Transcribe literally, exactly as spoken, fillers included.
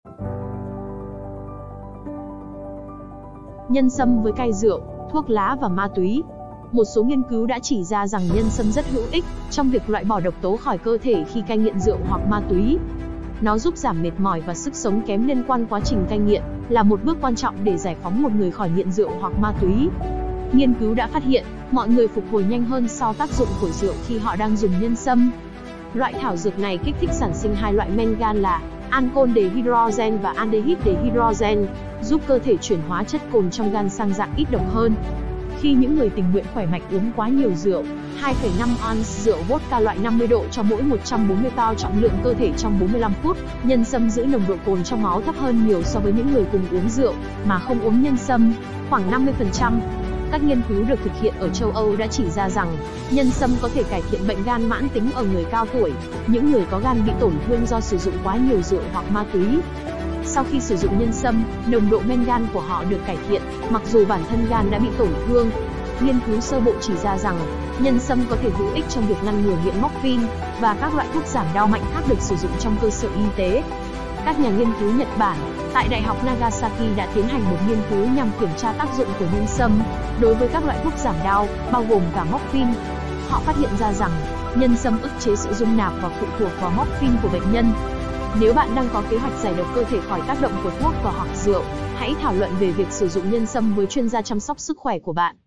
Nhân sâm với cai rượu, thuốc lá và ma túy. Một số nghiên cứu đã chỉ ra rằng nhân sâm rất hữu ích trong việc loại bỏ độc tố khỏi cơ thể khi cai nghiện rượu hoặc ma túy. Nó giúp giảm mệt mỏi và sức sống kém liên quan quá trình cai nghiện, là một bước quan trọng để giải phóng một người khỏi nghiện rượu hoặc ma túy. Nghiên cứu đã phát hiện, mọi người phục hồi nhanh hơn sau tác dụng của rượu khi họ đang dùng nhân sâm. Loại thảo dược này kích thích sản sinh hai loại men gan là ancol dehydrogen và aldehyde dehydrogen, giúp cơ thể chuyển hóa chất cồn trong gan sang dạng ít độc hơn. Khi những người tình nguyện khỏe mạnh uống quá nhiều rượu, hai phẩy năm ounce rượu vodka loại năm mươi độ cho mỗi một trăm bốn mươi pound trọng lượng cơ thể trong bốn mươi lăm phút, nhân sâm giữ nồng độ cồn trong máu thấp hơn nhiều so với những người cùng uống rượu mà không uống nhân sâm, khoảng năm mươi phần trăm. Các nghiên cứu được thực hiện ở châu Âu đã chỉ ra rằng, nhân sâm có thể cải thiện bệnh gan mãn tính ở người cao tuổi, những người có gan bị tổn thương do sử dụng quá nhiều rượu hoặc ma túy. Sau khi sử dụng nhân sâm, nồng độ men gan của họ được cải thiện, mặc dù bản thân gan đã bị tổn thương. Nghiên cứu sơ bộ chỉ ra rằng, nhân sâm có thể hữu ích trong việc ngăn ngừa nghiện morphine và các loại thuốc giảm đau mạnh khác được sử dụng trong cơ sở y tế. Các nhà nghiên cứu Nhật Bản tại Đại học Nagasaki đã tiến hành một nghiên cứu nhằm kiểm tra tác dụng của nhân sâm đối với các loại thuốc giảm đau, bao gồm cả morphine. Họ phát hiện ra rằng, nhân sâm ức chế sự dung nạp và phụ thuộc vào morphine của bệnh nhân. Nếu bạn đang có kế hoạch giải độc cơ thể khỏi tác động của thuốc và hoặc rượu, hãy thảo luận về việc sử dụng nhân sâm với chuyên gia chăm sóc sức khỏe của bạn.